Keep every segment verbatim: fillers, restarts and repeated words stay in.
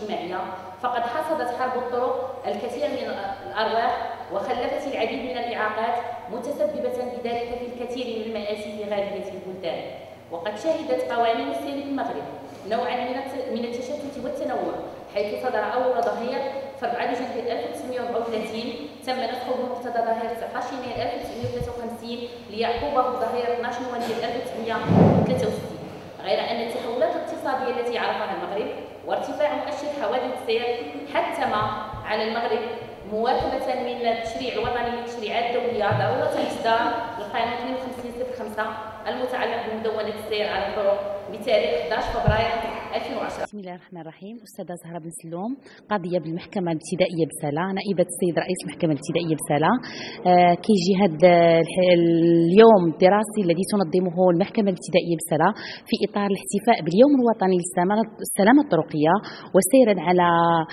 الاجتماعية، فقد حصدت حرب الطرق الكثير من الأرواح وخلفت العديد من الإعاقات، متسببة بذلك في الكثير من المآسي في غالبية البلدان. وقد شهدت قوانين السير في المغرب نوعا من التشتت والتنوع، حيث صدر أول ظهير في أربعة دجنبر ألف وتسعمائة وأربعة وثلاثين تم نسخه بمقتضى ظهير تسعة عشر يناير ألف وتسعمائة وثلاثة وخمسين ليعقبه ظهير اثني عشر نوفمبر ألف وتسعمائة وثلاثة وستين. غير أن التحولات الاقتصادية التي عرفها المغرب وارتفاع مؤشر حوادث السير حتم على المغرب مواكبة من التشريع الوطني للتشريعات الدولية ضرورة إصدار القانون اثنين وخمسين صفر خمسة المتعلق بمدونة السير على الطرق بتاريخ أحد عشر فبراير ألفين وعشرة. بسم الله الرحمن الرحيم. أستاذة زهرة بن سلوم، قاضية بالمحكمة الابتدائية بسلا، نائبة السيد رئيس المحكمة الابتدائية بسلا. آه كيجي هذا اليوم الدراسي الذي تنظمه المحكمة الابتدائية بسلا في إطار الاحتفاء باليوم الوطني للسلامة الطرقية، وسيرا على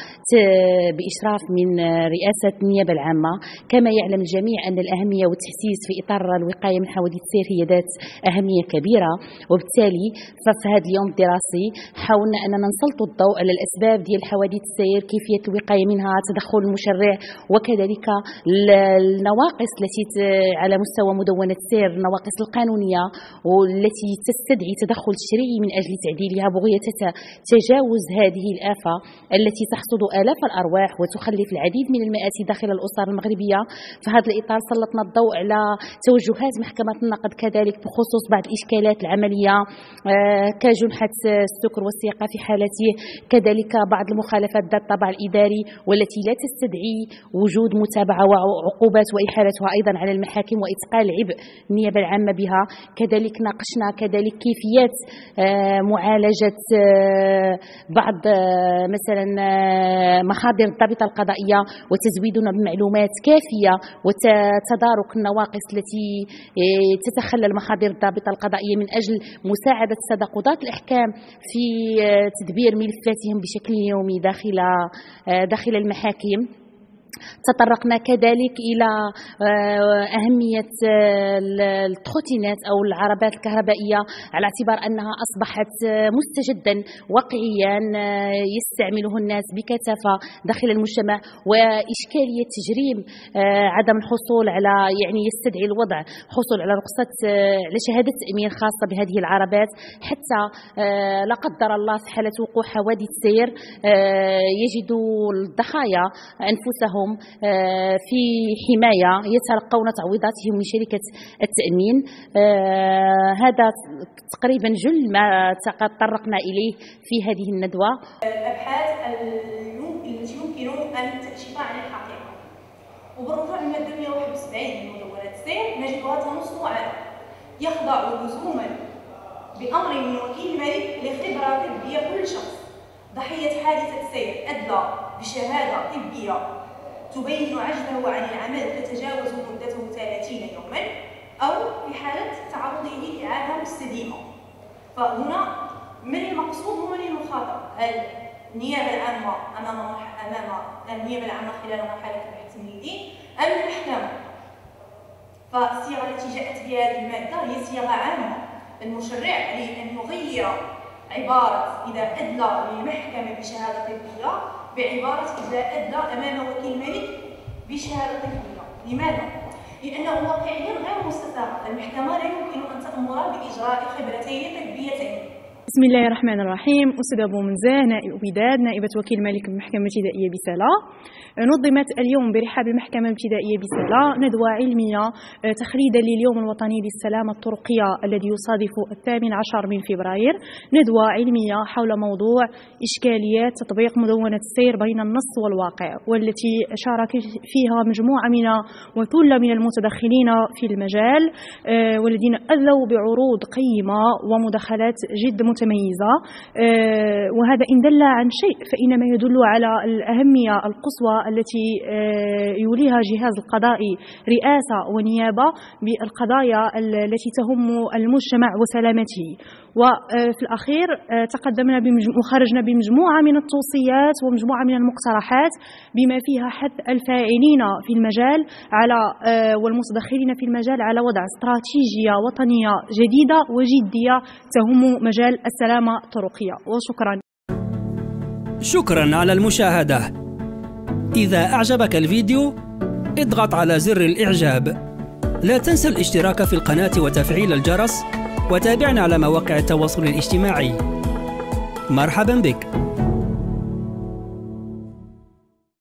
بإشراف من رئاسة النيابة العامة. كما يعلم الجميع أن الأهمية والتحسيس في إطار الوقاية من حوادث السير هي ذات أهمية كبيرة، وبالتالي ففي هذا اليوم الدراسي حاولنا أننا نسلط الضوء على الأسباب ديال حوادث السير، كيفية الوقاية منها، تدخل المشرع، وكذلك النواقص التي على مستوى مدونة السير، النواقص القانونية والتي تستدعي تدخل تشريعي من أجل تعديلها بغية تجاوز هذه الآفة التي تحصد آلاف الأرواح وتخلف العديد من المآسي داخل الأسر المغربية. في هذا الإطار سلطنا الضوء على توجهات محكمة النقد كذلك بخصوص بعض الإشكالات العملية كجنحة السكر والسياقة في حالته، كذلك بعض المخالفات ذات الطابع الإداري والتي لا تستدعي وجود متابعة وعقوبات وإحالتها أيضا على المحاكم وإثقال عبء النيابة العامة بها. كذلك ناقشنا كذلك كيفية معالجة بعض مثلا محاضر الضابطة القضائية وتزويدنا بمعلومات كافية وتدارك النواقص التي تتخلل محاضر الضابطة القضائية من أجل مساعدة السادة قضاة الأحكام في تدبير ملفاتهم بشكل يومي داخل داخل المحاكم. تطرقنا كذلك إلى أهمية التروتينات أو العربات الكهربائية على اعتبار أنها أصبحت مستجدا واقعيا يستعمله الناس بكثافة داخل المجتمع، وإشكالية تجريم عدم الحصول على يعني يستدعي الوضع حصول على رخصة على شهادة تأمين خاصة بهذه العربات، حتى لا قدر الله في حالة وقوع حوادث سير يجد الضحايا أنفسهم في حماية يتلقون تعويضاتهم من شركة التأمين. هذا تقريبا جل ما تطرقنا إليه في هذه الندوة. الأبحاث التي يمكن أن تكشف عن الحقيقة، وبالرجوع من المادة مئة وواحد وسبعين من مدونة السير نجدها تنص على يخضع لزوما بأمر من وكيل الملك لخبرة طبية كل شخص ضحية حادثة سير أدلى بشهادة طبية تبين عجزه عن العمل تتجاوز مدته ثلاثين يوما، أو في حالة تعرضه لإعاقة مستديمة. فهنا من المقصود ومن المخاطر؟ هل النيابة العامة أمام أمام النيابة العامة خلال مرحلة البحث الميداني أم المحكمة؟ فالصيغة التي جاءت بها هذه المادة هي صيغة عامة. المشرع عليه أن يغير عبارة إذا أدلى للمحكمة بشهادة طبية بعبارة إذا أدلى أمام وكيل الملك بشهادة طبية. لماذا؟ لأنه واقعيا غير مستساغ، المحكمة لا يمكن أن تأمر بإجراء خبرتين طبيتين. بسم الله الرحمن الرحيم. أستاذ أبو منزاه، نائب وداد، نائبة وكيل الملك بالمحكمة الابتدائية بسلا. نظمت اليوم برحاب المحكمة الابتدائية بسلا ندوة علمية تخليدا لليوم الوطني للسلامة الطرقية الذي يصادف الثامن عشر من فبراير. ندوة علمية حول موضوع إشكاليات تطبيق مدونة السير بين النص والواقع، والتي شارك فيها مجموعة من وثلة من المتدخلين في المجال والذين أذوا بعروض قيمة ومداخلات جد متميزة. وهذا إن دل عن شيء فإنما يدل على الأهمية القصوى التي يوليها جهاز القضاء رئاسة ونيابة بالقضايا التي تهم المجتمع وسلامته. وفي الأخير تقدمنا وخرجنا بمجموعة من التوصيات ومجموعة من المقترحات بما فيها حث الفاعلين في المجال على والمتدخلين في المجال على وضع استراتيجية وطنية جديدة وجدية تهم مجال السلامة الطرقية. وشكرا. شكراً على المشاهدة. إذا أعجبك الفيديو اضغط على زر الإعجاب. لا تنسى الاشتراك في القناة وتفعيل الجرس، وتابعنا على مواقع التواصل الاجتماعي. مرحباً بك.